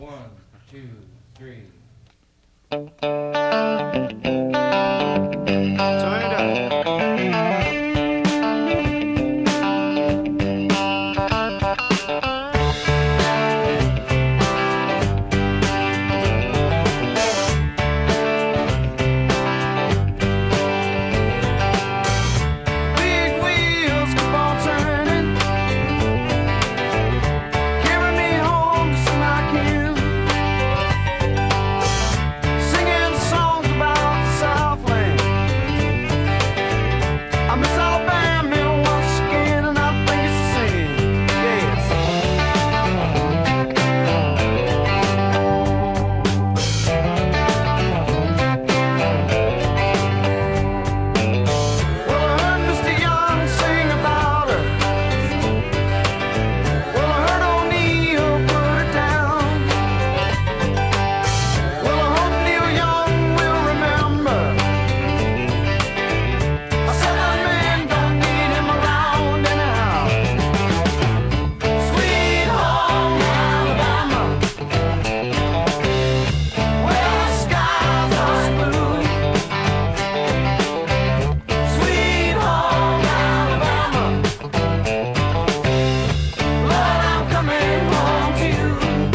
One, two, three. Turn it up. Big wheels keep on turning, carry me home to my kin, singing songs about the Southland. I miss Alabama once again, and I think it's a sin. Yes. Well, I heard Mr. Young sing about her. Well, I heard O'Neill put her down. Well, I hope Neil Young will remember. I said that man don't need him around anyhow. Sweet home Alabama, where the skies are blue. Sweet home Alabama, Lord, I'm coming home to you.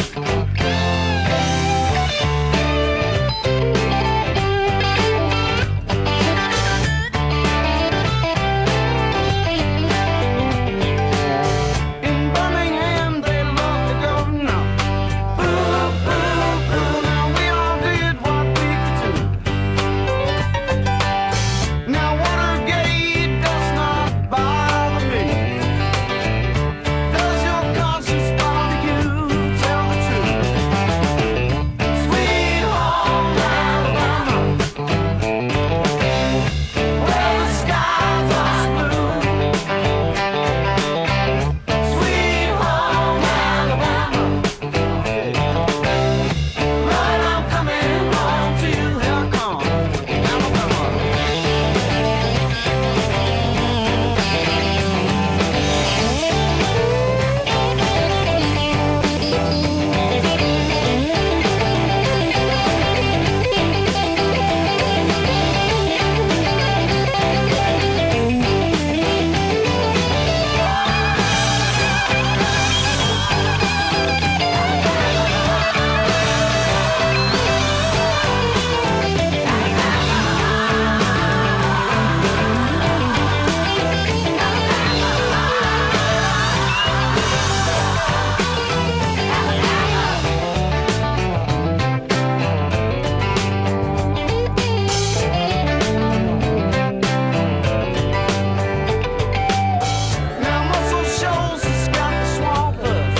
In Birmingham, they love the governor. Boo, boo, boo. Now we all did what we could do. Now Watergate does not bother me. Does your conscience bother you? Tell the truth. Sweet home Alabama, where the skies are blue. Sweet home Alabama, Lord, I'm coming home to you. Here I come, Alabama. Now Muscle Shoals has got the swampers,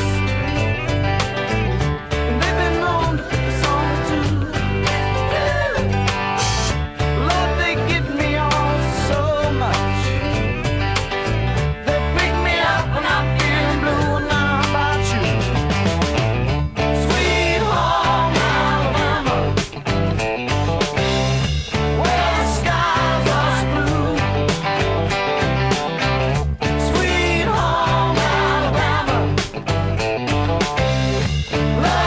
and they've been known to pick us on too. Lord, they get me on so much. They pick me up when I'm feeling blue, and now how about you? Sweet home Alabama, where the skies are blue. Sweet home Alabama, Lord,